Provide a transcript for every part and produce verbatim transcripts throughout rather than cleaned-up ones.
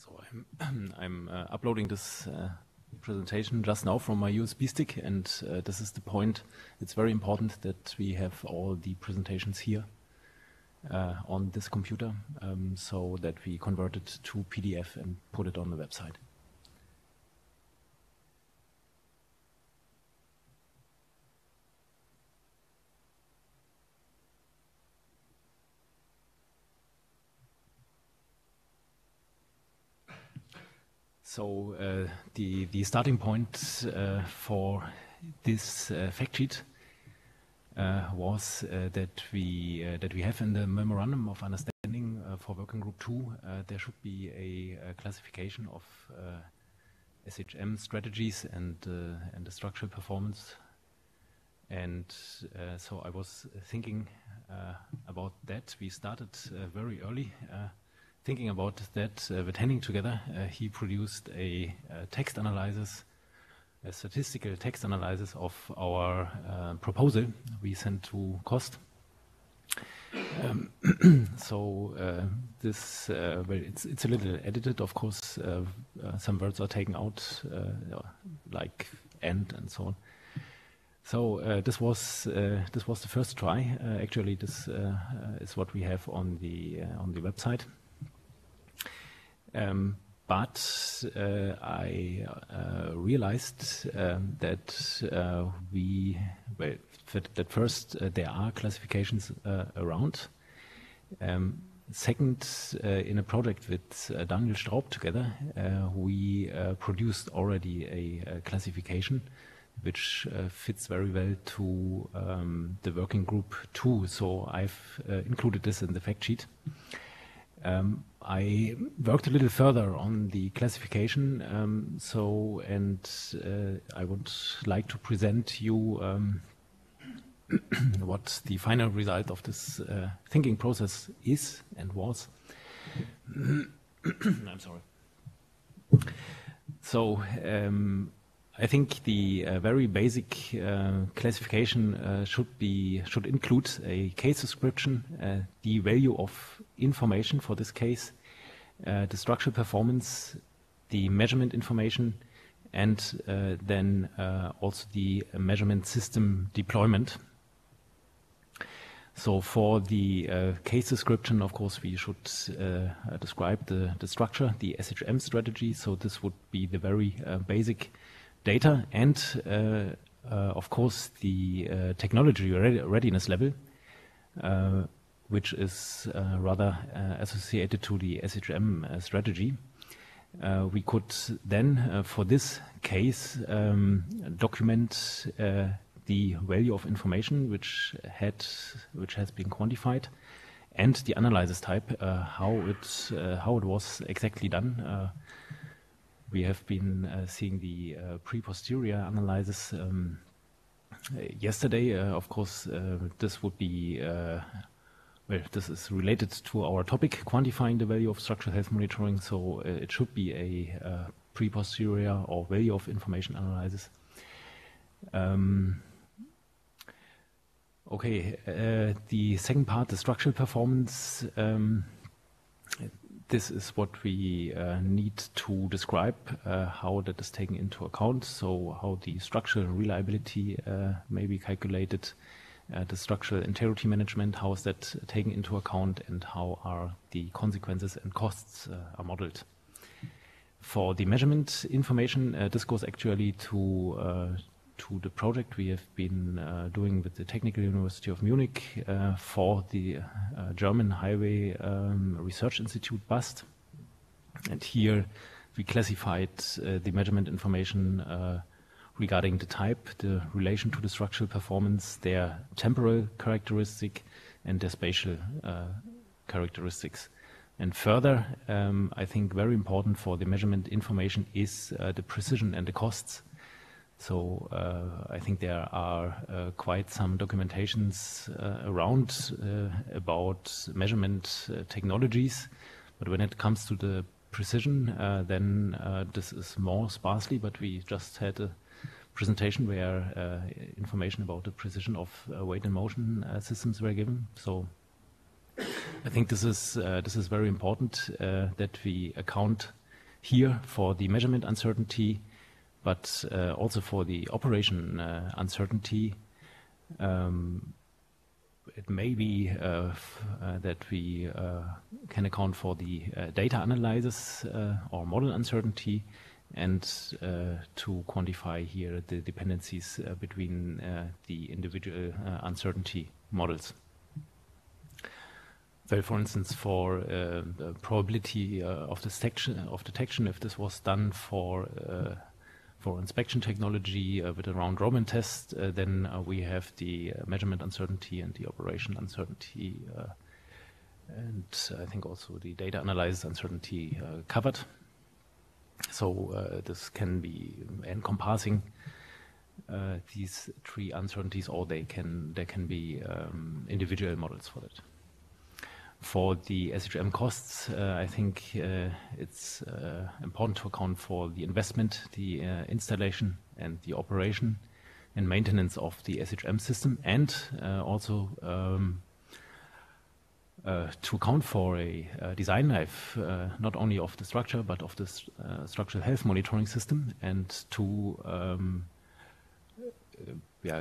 So I'm, I'm uh, uploading this uh, presentation just now from my U S B stick, and uh, this is the point. It's very important that we have all the presentations here uh, on this computer, um, so that we convert it to P D F and put it on the website. So uh, the the starting point uh, for this uh, fact sheet uh, was uh, that we uh, that we have in the memorandum of understanding uh, for working group two uh, there should be a, a classification of uh, S H M strategies and uh, and the structural performance, and uh, so I was thinking uh, about that. We started uh, very early. Uh, Thinking about that uh, with Henning together, uh, he produced a, a text analysis, a statistical text analysis of our uh, proposal we sent to Cost. Um, so uh, this, uh, well, it's it's a little edited, of course. Uh, uh, some words are taken out, uh, like "and" and so on. So uh, this was uh, this was the first try. Uh, actually, this uh, uh, is what we have on the uh, on the website. Um, but uh, I uh, realized um, that uh, we, well, that, that first uh, there are classifications uh, around. Um, second, uh, in a project with uh, Daniel Straub together, uh, we uh, produced already a, a classification which uh, fits very well to um, the working group two. So I've uh, included this in the fact sheet. Um, I worked a little further on the classification, um, so and uh, I would like to present you um, what the final result of this uh, thinking process is and was. I'm sorry. So um, I think the uh, very basic uh, classification uh, should be should include a case description, uh, the value of information for this case, uh, the structural performance, the measurement information, and uh, then uh, also the measurement system deployment. So for the uh, case description, of course, we should uh, describe the, the structure, the S H M strategy. So this would be the very uh, basic data and, uh, uh, of course, the uh, technology readiness level, uh, which is uh, rather uh, associated to the S H M uh, strategy. Uh, we could then, uh, for this case, um, document uh, the value of information which had, which has been quantified, and the analysis type, uh, how it, uh, how it was exactly done. Uh, We have been uh, seeing the uh, pre-posterior analysis um, yesterday. Uh, of course, uh, this would be, uh, well, this is related to our topic, quantifying the value of structural health monitoring. So uh, it should be a uh, pre-posterior or value of information analysis. Um, okay, uh, the second part, the structural performance. Um, This is what we uh, need to describe uh, how that is taken into account. So how the structural reliability uh, may be calculated, uh, the structural integrity management, how is that taken into account, and how are the consequences and costs uh, are modeled. For the measurement information, uh, this goes actually to uh, to the project we have been uh, doing with the Technical University of Munich uh, for the uh, German Highway um, Research Institute BAST. And here we classified uh, the measurement information uh, regarding the type, the relation to the structural performance, their temporal characteristic, and their spatial uh, characteristics. And further, um, I think very important for the measurement information is uh, the precision and the costs. So uh, I think there are uh, quite some documentations uh, around uh, about measurement uh, technologies, but when it comes to the precision, uh, then uh, this is more sparsely, but we just had a presentation where uh, information about the precision of uh, weight and motion uh, systems were given. So I think this is, uh, this is very important uh, that we account here for the measurement uncertainty, but uh, also for the operation uh, uncertainty. Um, it may be uh, f uh, that we uh, can account for the uh, data analysis uh, or model uncertainty, and uh, to quantify here the dependencies uh, between uh, the individual uh, uncertainty models. So, for instance, for uh, the probability uh, of detection, of detection, if this was done for uh, for inspection technology uh, with a round-robin test, uh, then uh, we have the uh, measurement uncertainty and the operation uncertainty, uh, and I think also the data analysis uncertainty uh, covered. So uh, this can be encompassing uh, these three uncertainties, or they can there can be um, individual models for that. For the S H M costs, uh, I think uh, it's uh, important to account for the investment, the uh, installation, and the operation and maintenance of the S H M system, and uh, also um, uh, to account for a, a design life, uh, not only of the structure, but of the uh, structural health monitoring system, and to um, uh, yeah,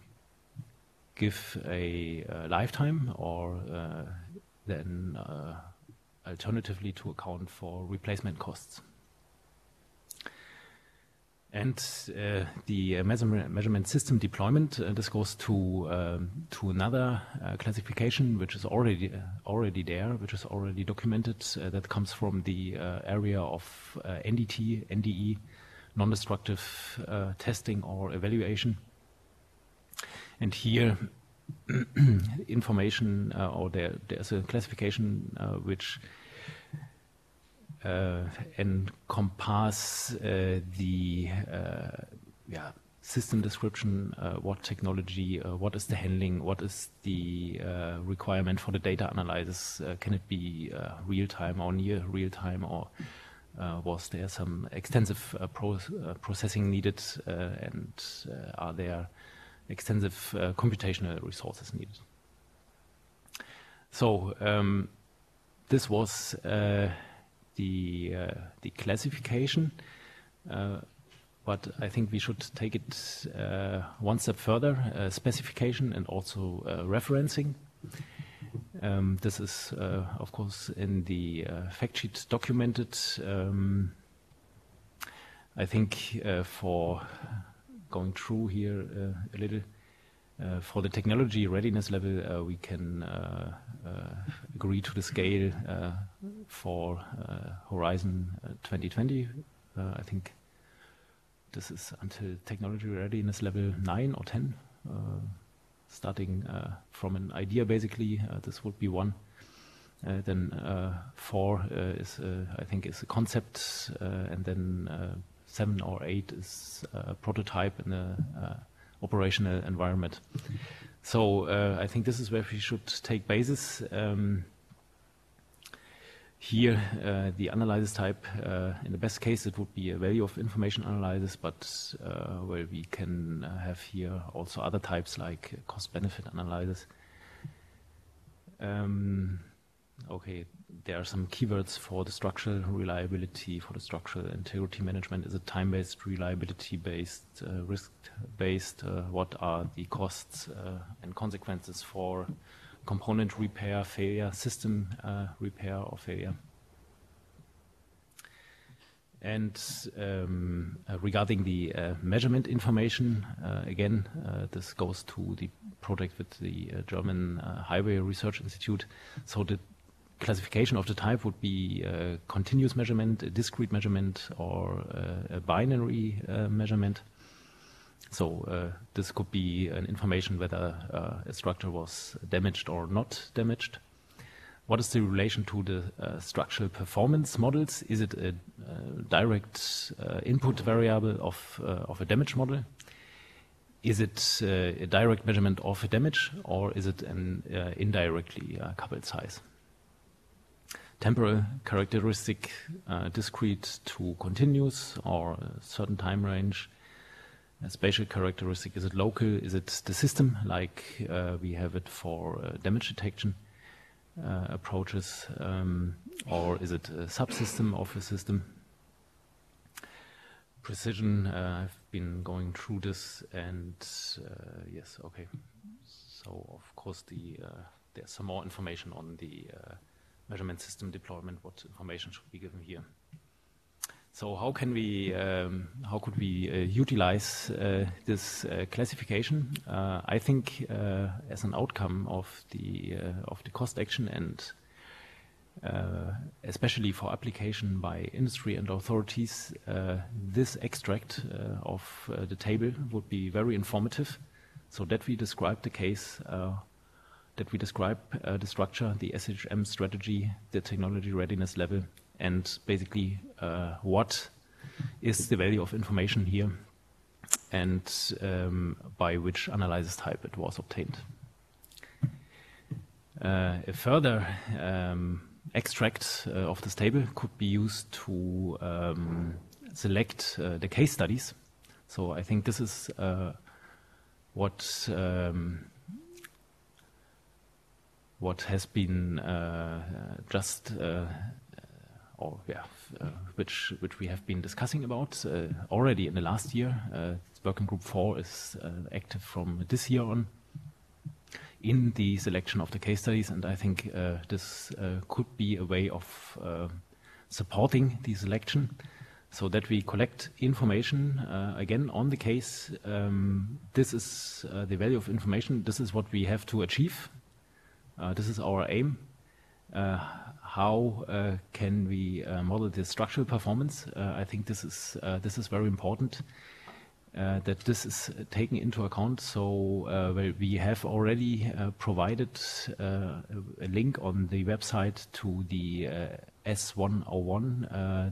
give a, a lifetime, or uh, then uh, alternatively to account for replacement costs. And uh, the uh, measurement, measurement system deployment, uh, this goes to um, to another uh, classification which is already uh, already there, which is already documented. Uh, that comes from the uh, area of uh, N D T, N D E, non-destructive uh, testing or evaluation. And here, information uh, or there there's a classification uh, which uh, encompass uh, the uh, yeah, system description, uh, what technology, uh, what is the handling, what is the uh, requirement for the data analysis, uh, can it be uh, real time or near real time, or uh, was there some extensive uh, pro uh, processing needed, uh, and uh, are there extensive uh, computational resources needed. So um, this was uh, the uh, the classification, uh, but I think we should take it uh, one step further: uh, specification and also uh, referencing. Um, this is, uh, of course, in the uh, fact sheet documented. Um, I think uh, for going through here uh, a little, uh, for the technology readiness level, uh, we can uh, uh, agree to the scale uh, for uh, Horizon uh, twenty twenty. Uh, I think this is until technology readiness level nine or ten, uh, starting uh, from an idea basically. Uh, this would be one. Uh, then uh, four uh, is, uh, I think, is a concept, uh, and then uh, seven or eight is a prototype in a uh, operational environment. So uh, I think this is where we should take basis. Um, here, uh, the analysis type, uh, in the best case, it would be a value of information analysis, but uh, where we can uh, have here also other types like cost-benefit analysis. Um, Okay, there are some keywords for the structural reliability, for the structural integrity management. Is it time-based, reliability-based, uh, risk-based? Uh, what are the costs uh, and consequences for component repair, failure, system uh, repair or failure? And um, uh, regarding the uh, measurement information, uh, again, uh, this goes to the project with the uh, German uh, Highway Research Institute. So the classification of the type would be uh, continuous measurement, a discrete measurement, or uh, a binary uh, measurement. So uh, this could be an information whether uh, a structure was damaged or not damaged. What is the relation to the uh, structural performance models? Is it a, a direct uh, input variable of, uh, of a damage model? Is it uh, a direct measurement of a damage, or is it an uh, indirectly uh, coupled size? Temporal characteristic, uh, discrete to continuous, or a certain time range. A spatial characteristic, is it local? Is it the system, like uh, we have it for uh, damage detection uh, approaches, um, or is it a subsystem of a system? precision. Uh, I've been going through this, and uh, yes, okay. So of course the uh, there's some more information on the uh, measurement system deployment. What information should be given here? So how can we, um, how could we uh, utilize uh, this uh, classification? Uh, I think uh, as an outcome of the uh, of the cost action, and uh, especially for application by industry and authorities, uh, this extract uh, of uh, the table would be very informative, so that we describe the case, uh, that we describe uh, the structure, the S H M strategy, the technology readiness level, and basically uh, what is the value of information here, and um, by which analysis type it was obtained. Uh, a further um, extract uh, of this table could be used to um, select uh, the case studies. So I think this is uh, what um, what has been uh, just uh, or yeah, uh, which which we have been discussing about uh, already in the last year. Uh, Working Group four is uh, active from this year on in the selection of the case studies, and I think uh, this uh, could be a way of uh, supporting the selection, so that we collect information uh, again on the case. Um, this is uh, the value of information. This is what we have to achieve. Uh, this is our aim. Uh, how uh, can we uh, model the structural performance? Uh, I think this is uh, this is very important uh, that this is taken into account. So uh, well, we have already uh, provided uh, a link on the website to the uh, S one oh one uh,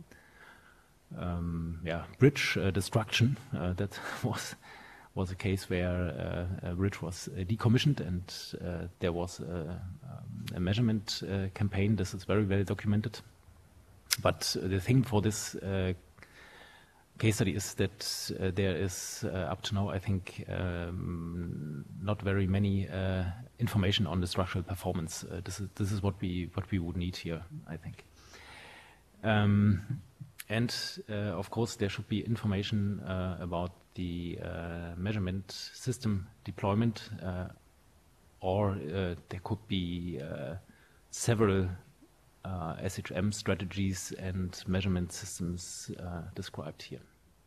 um, yeah, bridge uh, destruction. Uh, that was was a case where uh, a bridge was uh, decommissioned, and uh, there was a, a measurement uh, campaign. This is very well documented. But uh, the thing for this uh, case study is that uh, there is, uh, up to now, I think, um, not very many uh, information on the structural performance. Uh, this is this is what we what we would need here, I think. Um, and uh, of course, there should be information uh, about the uh, measurement system deployment, uh, or uh, there could be uh, several uh, S H M strategies and measurement systems uh, described here.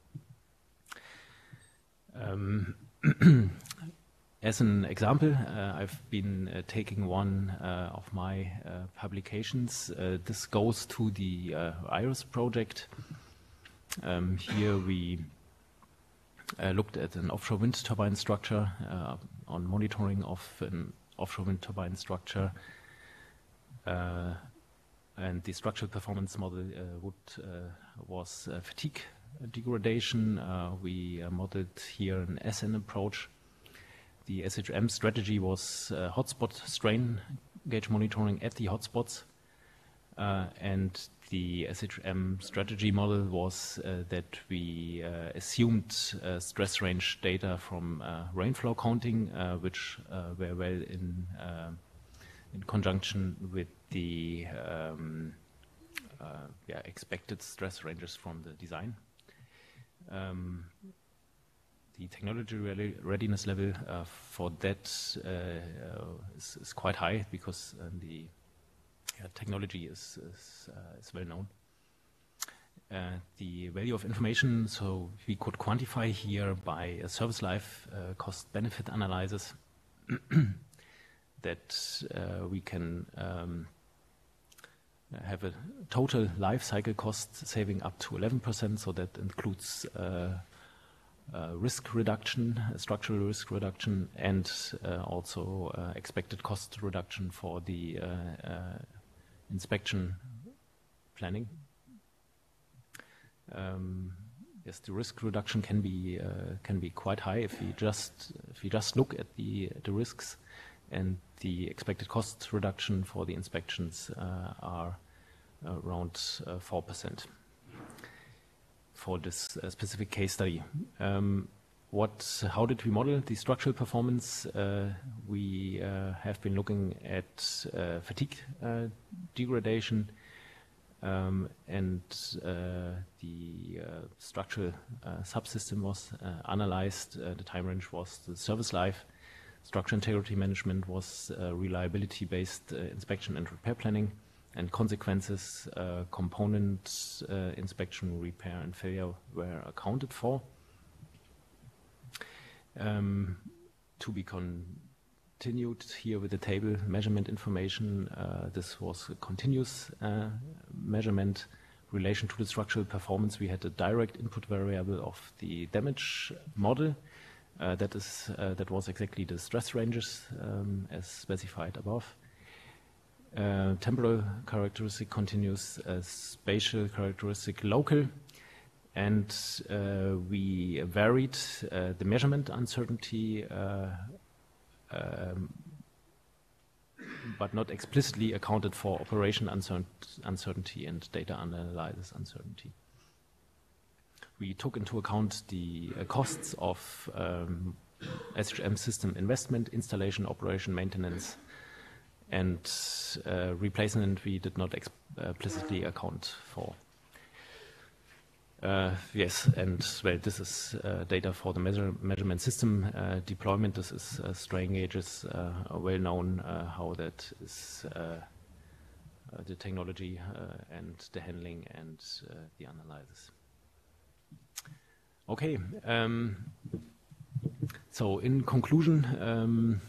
Um, as an example, uh, I've been uh, taking one uh, of my uh, publications. Uh, this goes to the uh, IRIS project. Um, here we Uh, looked at an offshore wind turbine structure, uh, on monitoring of an offshore wind turbine structure, uh, and the structural performance model uh, would, uh, was uh, fatigue degradation. Uh, we uh, modeled here an S N approach. The S H M strategy was uh, hotspot strain gauge monitoring at the hotspots, uh, and the S H M strategy model was uh, that we uh, assumed uh, stress range data from uh, rainflow counting, uh, which uh, were well in uh, in conjunction with the um, uh, yeah, expected stress ranges from the design. Um, the technology re readiness level uh, for that uh, uh, is, is quite high, because uh, the Yeah, technology is, is, uh, is well known. Uh, the value of information, so we could quantify here by a service life uh, cost benefit analysis that uh, we can um, have a total life cycle cost saving up to eleven percent, so that includes uh, uh, risk reduction, uh, structural risk reduction, and uh, also uh, expected cost reduction for the uh, uh, inspection planning. Um, yes, the risk reduction can be uh, can be quite high if you just if you just look at the the risks, and the expected cost reduction for the inspections uh, are around uh, four percent for this uh, specific case study. Um, What, how did we model the structural performance? Uh, we uh, have been looking at uh, fatigue uh, degradation. Um, and uh, the uh, structural uh, subsystem was uh, analyzed. Uh, the time range was the service life. Structure integrity management was uh, reliability-based uh, inspection and repair planning. And consequences, uh, component uh, inspection, repair, and failure were accounted for. Um, to be continued here with the table measurement information, uh, this was a continuous uh, measurement. Relation to the structural performance, we had a direct input variable of the damage model. Uh, that is uh, that was exactly the stress ranges um, as specified above. Uh, temporal characteristic continuous, uh, spatial characteristic local, and uh, we varied uh, the measurement uncertainty, uh, um, but not explicitly accounted for operation uncer uncertainty and data analysis uncertainty. We took into account the uh, costs of um, S H M system investment, installation, operation, maintenance, and uh, replacement we did not explicitly account for. Uh, yes, and well, this is uh, data for the measure measurement system uh, deployment. This is uh, strain gauges, uh, well known uh, how that is uh, uh, the technology uh, and the handling and uh, the analysis. Okay, um, so in conclusion, um,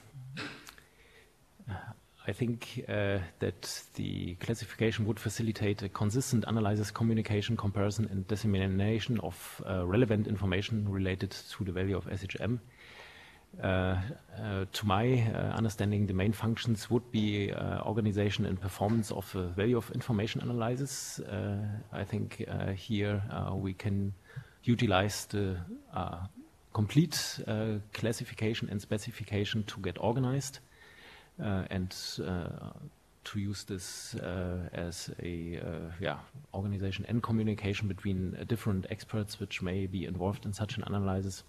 I think uh, that the classification would facilitate a consistent analysis, communication, comparison, and dissemination of uh, relevant information related to the value of S H M. Uh, uh, to my uh, understanding, the main functions would be uh, organization and performance of the value of information analysis. Uh, I think uh, here uh, we can utilize the uh, complete uh, classification and specification to get organized. Uh, and uh, to use this uh, as a uh, yeah, organization and communication between uh, different experts which may be involved in such an analysis.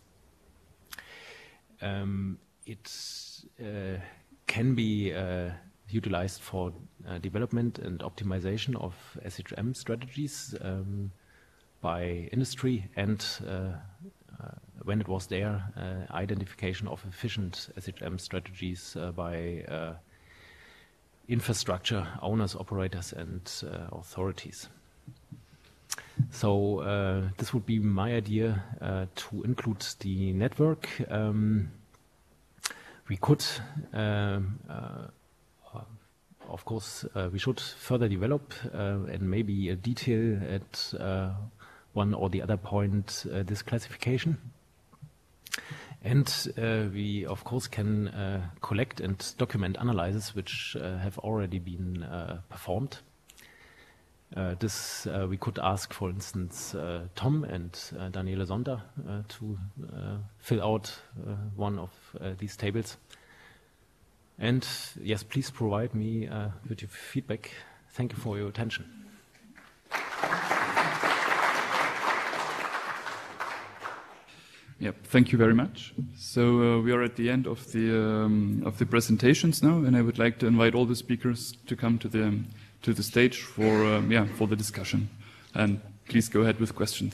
Um, it uh, can be uh, utilized for uh, development and optimization of S H M strategies um, by industry and uh, Uh, when it was there, uh, identification of efficient S H M strategies uh, by uh, infrastructure owners, operators, and uh, authorities. So uh, this would be my idea uh, to include the network. Um, we could, um, uh, of course, uh, we should further develop uh, and maybe uh, detail at uh, one or the other point uh, this classification. And uh, we, of course, can uh, collect and document analyses which uh, have already been uh, performed. Uh, this uh, we could ask, for instance, uh, Tom and uh, Daniele Sonder uh, to uh, fill out uh, one of uh, these tables. And yes, please provide me uh, with your feedback. Thank you for your attention. Yep, thank you very much. So uh, we are at the end of the um, of the presentations now, and I would like to invite all the speakers to come to the to the stage for um, yeah for the discussion. And please go ahead with questions.